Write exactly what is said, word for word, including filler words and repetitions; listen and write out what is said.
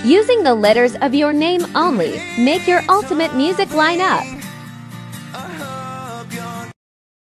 Using the letters of your name only, make your ultimate music lineup.